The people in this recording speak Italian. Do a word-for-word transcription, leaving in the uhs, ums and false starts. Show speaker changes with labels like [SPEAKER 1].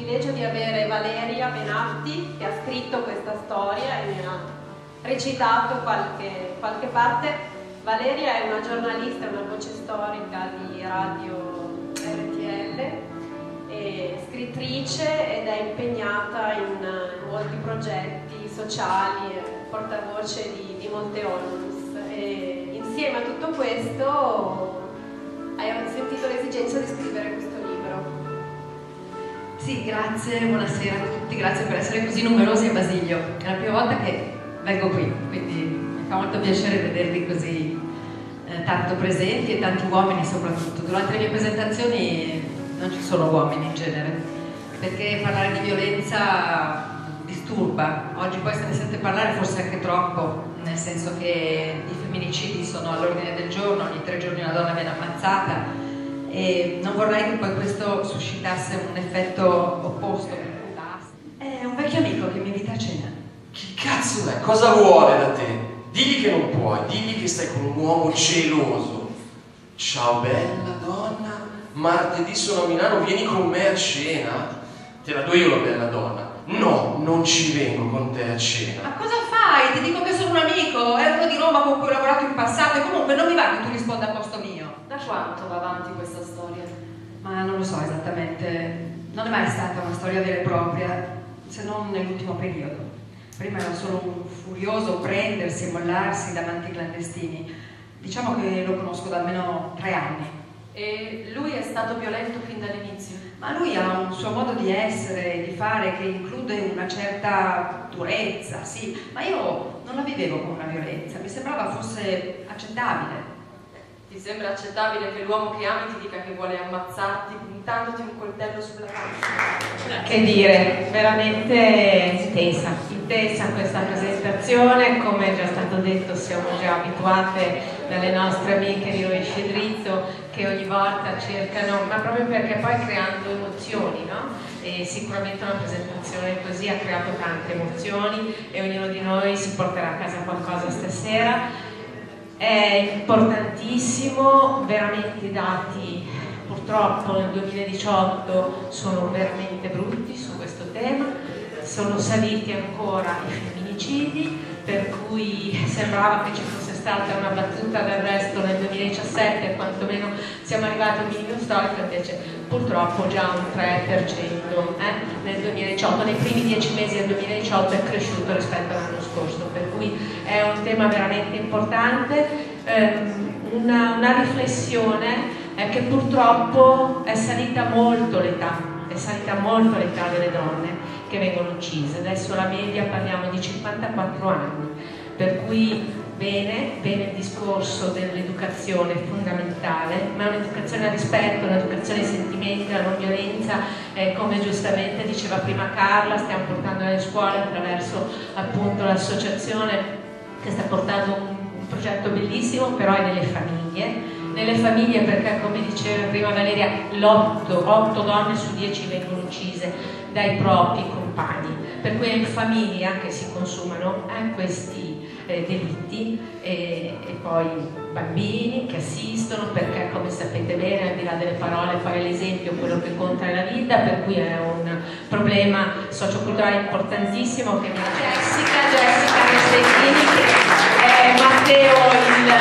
[SPEAKER 1] privilegio di avere Valeria Benatti, che ha scritto questa storia e mi ha recitato qualche, qualche parte. Valeria è una giornalista, una voce storica di Radio R T L, è scrittrice ed è impegnata in, in molti progetti sociali, portavoce di, di molte onlus. E insieme a tutto questo hai sentito l'esigenza di scrivere questo libro.
[SPEAKER 2] Sì, grazie, buonasera a tutti, grazie per essere così numerosi a Basilio. È la prima volta che vengo qui, quindi mi fa molto piacere vedervi così eh, tanto presenti e tanti uomini soprattutto. Durante le mie presentazioni non ci sono uomini in genere, perché parlare di violenza disturba. Oggi poi se ne sente parlare forse anche troppo, nel senso che i femminicidi sono all'ordine del giorno, ogni tre giorni una donna viene ammazzata. E non vorrei che poi questo suscitasse un effetto opposto. È un vecchio amico che mi invita a cena.
[SPEAKER 3] Chi cazzo è? Cosa vuole da te? Digli che non puoi, digli che stai con un uomo geloso. Ciao bella donna, martedì sono a Milano, vieni con me a cena? Te la do io la bella donna. No, non ci vengo con te a cena.
[SPEAKER 2] Ma cosa fai? Ti dico che sono un amico, è uno di Roma con cui ho lavorato in passato e comunque non mi va che tu risponda a posto mio.
[SPEAKER 4] Da quanto va avanti questa storia?
[SPEAKER 2] Ma non lo so esattamente, non è mai stata una storia vera e propria, se non nell'ultimo periodo. Prima era solo un furioso prendersi e mollarsi davanti ai clandestini. Diciamo che lo conosco da almeno tre anni.
[SPEAKER 4] E lui è stato violento fin dall'inizio?
[SPEAKER 2] Ma lui ha un suo modo di essere e di fare che include una certa durezza, sì, ma io non la vivevo come una violenza, mi sembrava fosse accettabile.
[SPEAKER 4] Ti sembra accettabile che l'uomo che ami ti dica che vuole ammazzarti puntandoti un coltello sulla faccia?
[SPEAKER 1] Che dire, veramente intensa, intensa questa presentazione. Come è già stato detto, siamo già abituate dalle nostre amiche di Rovesci Dritto che ogni volta cercano, ma proprio perché poi creando emozioni, no? E sicuramente una presentazione così ha creato tante emozioni e ognuno di noi si porterà a casa qualcosa stasera. È importantissimo, veramente i dati purtroppo nel duemiladiciotto sono veramente brutti su questo tema, sono saliti ancora i femminicidi, per cui sembrava che ci fosse stata una battuta d'arresto nel duemiladiciassette, quantomeno siamo arrivati a un minimo storico, invece purtroppo già un tre per cento eh, nel duemiladiciotto, nei primi dieci mesi del duemiladiciotto è cresciuto rispetto all'anno scorso, per cui è un tema veramente importante. ehm, una, una riflessione è che purtroppo è salita molto l'età, è salita molto l'età delle donne che vengono uccise, adesso la media parliamo di cinquantaquattro anni, per cui bene, bene il discorso dell'educazione fondamentale, ma un'educazione al rispetto, un'educazione ai sentimenti, alla non violenza, eh, come giustamente diceva prima Carla, stiamo portando nelle scuole attraverso appunto l'associazione che sta portando un, un progetto bellissimo, però è nelle famiglie, nelle famiglie perché come diceva prima Valeria, otto donne su dieci vengono uccise dai propri compagni, per cui è in famiglia che si consumano eh, questi eh, delitti e, e poi bambini che assistono, perché come sapete bene, al di là delle parole, poi l'esempio, quello che conta è la vita, per cui è un problema socioculturale importantissimo che mi Jessica, Jessica Mesteghini, che è Matteo il